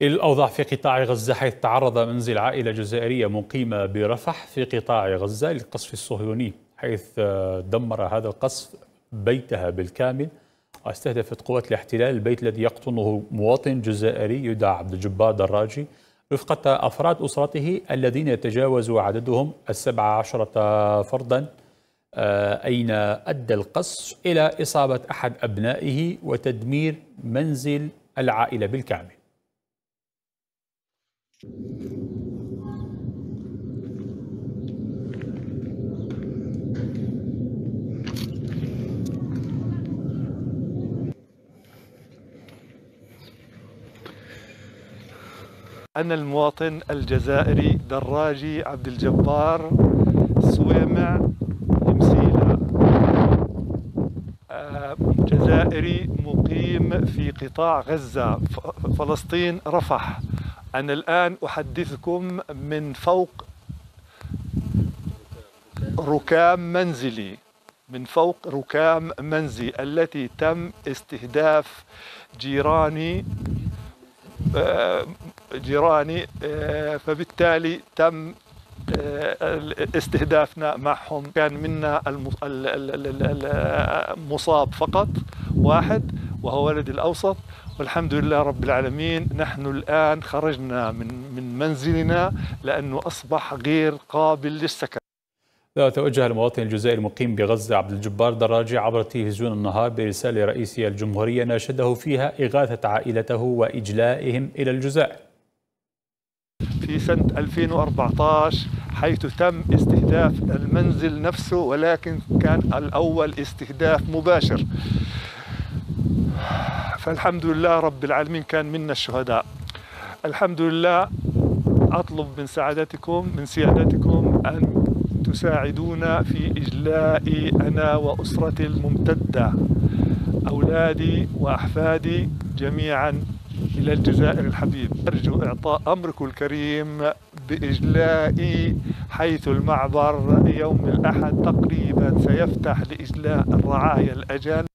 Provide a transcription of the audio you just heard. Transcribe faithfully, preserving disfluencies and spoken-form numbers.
الأوضاع في قطاع غزة، حيث تعرض منزل عائلة جزائرية مقيمة برفح في قطاع غزة للقصف الصهيوني، حيث دمر هذا القصف بيتها بالكامل. واستهدفت قوات الاحتلال البيت الذي يقطنه مواطن جزائري يدعى عبد الجبار دراجي رفقة أفراد أسرته الذين يتجاوز عددهم السبع عشرة فردا، أين أدى القصف إلى إصابة أحد أبنائه وتدمير منزل العائلة بالكامل. أنا المواطن الجزائري دراجي عبد الجبار سويمع مسيلة، جزائري مقيم في قطاع غزة فلسطين رفح. أنا الآن أحدثكم من فوق ركام منزلي من فوق ركام منزلي التي تم استهداف جيراني جيراني فبالتالي تم استهدافنا معهم. كان منا المصاب فقط واحد وهو ولدي الأوسط، والحمد لله رب العالمين. نحن الآن خرجنا من من منزلنا لأنه أصبح غير قابل للسكن. توجه المواطن الجزائري المقيم بغزة عبد الجبار دراجي عبر تلفزيون النهار برسالة رئيسية الجمهورية ناشده فيها إغاثة عائلته وإجلائهم إلى الجزائر. في سنة ألفين وأربعة عشر حيث تم استهداف المنزل نفسه، ولكن كان الأول استهداف مباشر، فالحمد لله رب العالمين كان منا الشهداء. الحمد لله. أطلب من سعادتكم من سيادتكم أن تساعدونا في إجلاء أنا وأسرتي الممتدة، أولادي وأحفادي جميعا إلى الجزائر الحبيب. أرجو إعطاء أمركم الكريم بإجلائي، حيث المعبر يوم الأحد تقريبا سيفتح لإجلاء الرعايا الأجانب.